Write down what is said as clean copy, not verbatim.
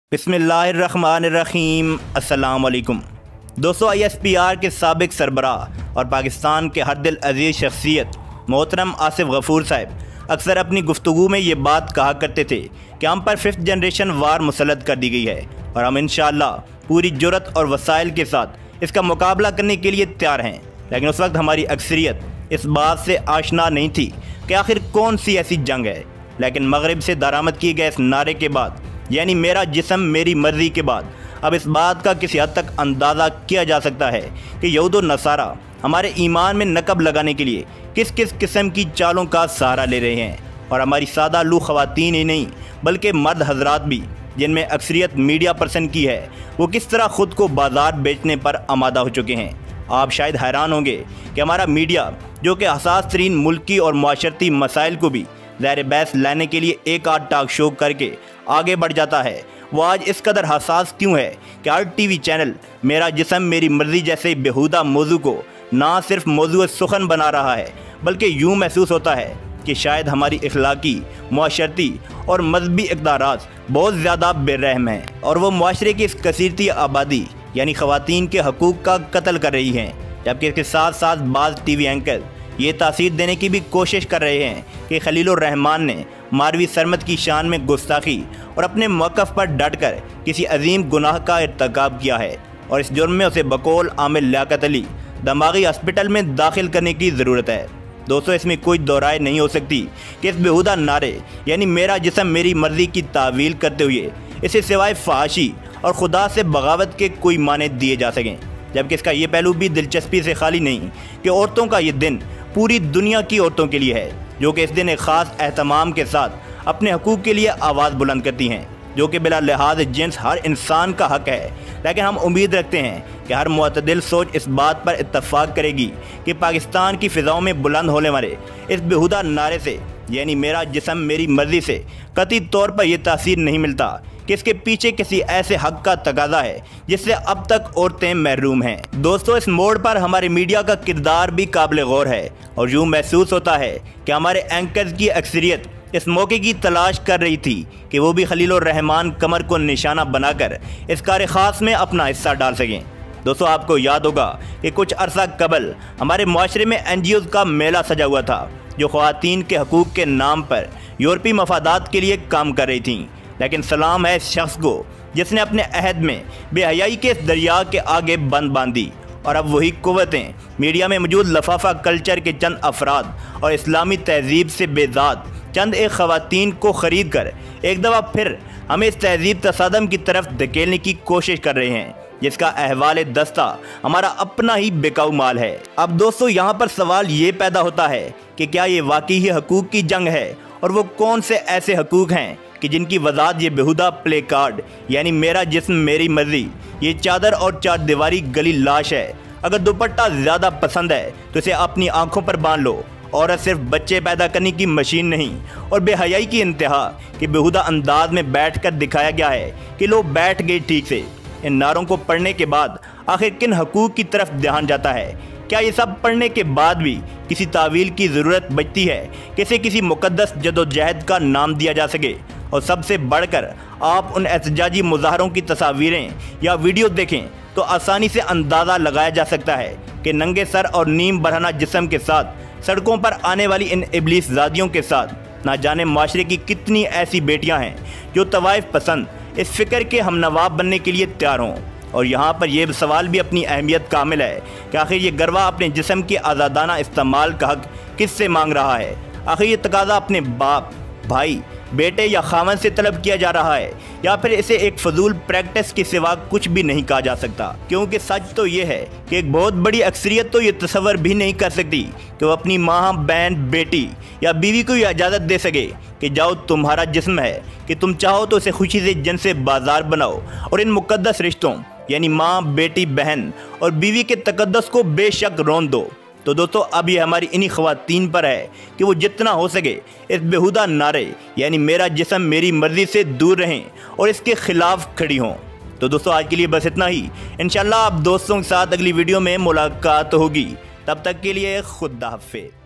बिस्मिल्लाहिर्रहमानिर्रहीम। अस्सलाम वालेकुम दोस्तों, ISPR के साबिक सरबराह और पाकिस्तान के हर दिल अजीज़ शख्सियत मोहतरम आसिफ गफूर साहब अक्सर अपनी गुफ्तगू में ये बात कहा करते थे कि हम पर 5th जनरेशन वार मुसल्लत कर दी गई है और हम इंशाअल्लाह पूरी जुर्रत और वसाइल के साथ इसका मुकाबला करने के लिए तैयार हैं। लेकिन उस वक्त हमारी अक्सरियत इस बात से आशना नहीं थी कि आखिर कौन सी ऐसी जंग है। लेकिन मगरिब से दरामद किए गए इस नारे के बाद, यानी मेरा जिस्म मेरी मर्ज़ी के बाद, अब इस बात का किसी हद तक अंदाज़ा किया जा सकता है कि यहूद व नसारा हमारे ईमान में नकब लगाने के लिए किस किस किस्म की चालों का सहारा ले रहे हैं। और हमारी सादा लू ख़वातीन ही नहीं बल्कि मर्द हजरात भी, जिनमें अक्सरियत मीडिया पर्सन की है, वो किस तरह ख़ुद को बाज़ार बेचने पर आमादा हो चुके हैं। आप शायद हैरान होंगे कि हमारा मीडिया, जो कि हसास तरीन मुल्की और माशरती मसाइल को भी ज़ाहिर बहस लाने के लिए एक आध टॉक शो करके आगे बढ़ जाता है, वो आज इस कदर हसास क्यों है कि हर TV चैनल मेरा जिस्म मेरी मर्ज़ी जैसे बेहुदा मौजू को ना सिर्फ मौजू सुखन बना रहा है, बल्कि यूँ महसूस होता है कि शायद हमारी इखलाकी, माशरती और मजहबी इक़दारात बहुत ज़्यादा बेरहम हैं और वो माशरे की इस कसीरती आबादी यानी ख़वातीन के हकूक़ का कत्ल कर रही हैं। जबकि इसके साथ साथ बाज़ TV एंकर ये तासीर देने की भी कोशिश कर रहे हैं कि खलीलुर रहमान ने मारवी सरमद की शान में गुस्ताखी और अपने मौक़िफ़ पर डट कर किसी अजीम गुनाह का इर्तिकाब किया है और इस जुर्म में उसे बकौल आमिर लियाकत अली दमागी हॉस्पिटल में दाखिल करने की ज़रूरत है। दोस्तों, इसमें कोई दो राय नहीं हो सकती कि इस बेहुदा नारे यानी मेरा जिस्म मेरी मर्ज़ी की तावील करते हुए इसे सिवाय फहाशी और खुदा से बगावत के कोई माने दिए जा सकें। जबकि इसका ये पहलू भी दिलचस्पी से खाली नहीं कि औरतों का ये दिन पूरी दुनिया की औरतों के लिए है, जो कि इस दिन एक ख़ास एहतमाम के साथ अपने हकूक़ के लिए आवाज़ बुलंद करती हैं, जो कि बिला लिहाज जिन्स हर इंसान का हक़ है। लेकिन हम उम्मीद रखते हैं कि हर मुअतदिल सोच इस बात पर इत्तफ़ाक़ करेगी कि पाकिस्तान की फ़िज़ाओं में बुलंद होने वाले इस बेहुदा नारे से यानी मेरा जिस्म मेरी मर्ज़ी से कतई तौर पर यह तासीर नहीं मिलता कि इसके पीछे किसी ऐसे हक़ का तकाज़ा है जिससे अब तक औरतें महरूम हैं। दोस्तों, इस मोड़ पर हमारे मीडिया का किरदार भी काबिल गौर है और यूँ महसूस होता है कि हमारे एंकर्स की अक्सरियत इस मौके की तलाश कर रही थी कि वो भी खलीलुर रहमान कमर को निशाना बनाकर इस कार्य ख़ास में अपना हिस्सा डाल सकें। दोस्तों, आपको याद होगा कि कुछ अरसा कबल हमारे माशरे में NGOs का मेला सजा हुआ था, जो ख़वातीन के हकूक़ के नाम पर यूरोपीय मफादात के लिए काम कर रही थीं। लेकिन सलाम है इस शख्स को जिसने अपने अहद में बेहयाई के इस दरिया के आगे बंद बांधी और अब वही कुव्वतें मीडिया में मौजूद लफाफा कल्चर के चंद अफराद और इस्लामी तहजीब से बेजाद चंद एक ख़वातीन को ख़रीद कर एक दफ़ा फिर हमें इस तहजीब तसादम की तरफ धकेलने की कोशिश कर रहे हैं, जिसका अहवाल दस्ता हमारा अपना ही बेकाऊ माल है। अब दोस्तों, यहाँ पर सवाल ये पैदा होता है कि क्या ये वाकई ही हकूक़ की जंग है और वो कौन से ऐसे हकूक़ हैं कि जिनकी वजाहत ये बेहुदा प्ले कार्ड यानी मेरा जिस्म मेरी मर्ज़ी, ये चादर और चार दीवारी गली लाश है। अगर दुपट्टा ज़्यादा पसंद है तो इसे अपनी आंखों पर बांध लो। औरत सिर्फ बच्चे पैदा करने की मशीन नहीं और बेहयाई की इंतहा के बेहुदा अंदाज में बैठ कर दिखाया गया है कि लोग बैठ गए ठीक से। इन नारों को पढ़ने के बाद आखिर किन हकूक़ की तरफ ध्यान जाता है? क्या ये सब पढ़ने के बाद भी किसी तावील की ज़रूरत बचती है कि इसे किसी मुक़द्दस जदोजहद का नाम दिया जा सके? और सबसे बढ़कर आप उन एहतजाजी मुजाहरों की तस्वीरें या वीडियो देखें तो आसानी से अंदाज़ा लगाया जा सकता है कि नंगे सर और नीम बरहना जिस्म के साथ सड़कों पर आने वाली इन इब्लीस ज़ादियों के साथ ना जाने माशरे की कितनी ऐसी बेटियां हैं जो तवाइफ पसंद इस फ़िक्र के हमनवाब बनने के लिए तैयार हों। और यहाँ पर यह सवाल भी अपनी अहमियत कामिल है कि आखिर ये गरवा अपने जिस्म के आज़ादाना इस्तेमाल का हक़ किससे मांग रहा है? आखिर ये तकाज़ा अपने बाप, भाई, बेटे या खामन से तलब किया जा रहा है या फिर इसे एक फजूल प्रैक्टिस के सिवा कुछ भी नहीं कहा जा सकता? क्योंकि सच तो ये है कि एक बहुत बड़ी अक्सरियत तो ये तसव्वुर भी नहीं कर सकती कि वो अपनी माँ, बहन, बेटी या बीवी को यह इजाज़त दे सके कि जाओ तुम्हारा जिस्म है कि तुम चाहो तो इसे खुशी से जन से बाजार बनाओ और इन मुक़द्दस रिश्तों यानी माँ, बेटी, बहन और बीवी के तकद्दस को बेशक रौंद दो। तो दोस्तों, अब ये हमारी इन्हीं ख़वातीन पर है कि वो जितना हो सके इस बेहुदा नारे यानी मेरा जिस्म मेरी मर्ज़ी से दूर रहें और इसके ख़िलाफ़ खड़ी हों। तो दोस्तों, आज के लिए बस इतना ही। इंशाअल्लाह आप दोस्तों के साथ अगली वीडियो में मुलाकात होगी। तब तक के लिए खुदा हाफ़िज़।